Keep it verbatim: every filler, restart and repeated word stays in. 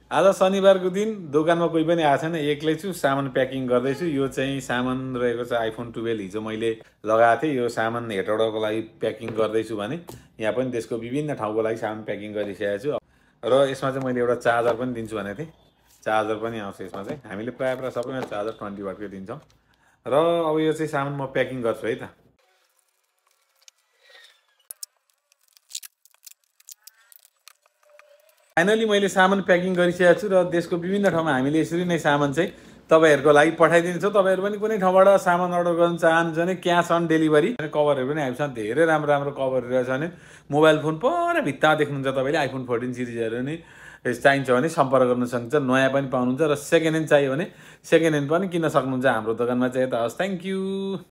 आज शनिबारको दिन दोकानमा कोही पनि आएको छैन, एक्लै छु, सामान प्याकिङ गर्दैछु। यो चाहिँ सामान रहेको छ आइफोन टुवेल्भ, हिजो मैले लगाएको थिएँ। यो सामान हेटौडाको लागि प्याकिङ गर्दैछु भने यहाँ पनि त्यसको विभिन्न ठाउँको लागि सामान प्याकिङ गरिसकेको छु। र यसमा चाहिँ मैले एउटा चार्जर पनि दिन्छु भनेको थिएँ, चार्जर पनि आउँछ यसमा चाहिँ। हामीले प्रायः प्रायः सबैमा चार्जर ट्वेन्टी वाटकै दिन्छौँ। र अब यो चाहिँ सामान म प्याकिङ गर्छु है त। फाइनली मैले सामान प्याकिङ गरिसकेको छु र देशको विभिन्न ठाउँमा हामीले यसरी नै सामान चाहिँ तपाईँहरूको लागि पठाइदिन्छौँ। तपाईँहरू पनि कुनै ठाउँबाट सामान अर्डर गर्न चाहनुहुन्छ भने क्यास अन डेलिभरी, कभरहरू पनि हामीसँग धेरै राम्रो राम्रो कभरहरू रहेछ भने मोबाइल फोन पर भित्ता देख्नुहुन्छ तपाईँले। आइफोन फोर्टिन सिरिजहरू नि चाहिन्छ भने सम्पर्क गर्न सक्नुहुन्छ। नयाँ पनि पाउनुहुन्छ र सेकेन्ड ह्यान्ड चाहियो भने सेकेन्ड ह्यान्ड पनि किन्न सक्नुहुन्छ हाम्रो दोकानमा चाहिँ। यता हस्, थ्याङ्क यू।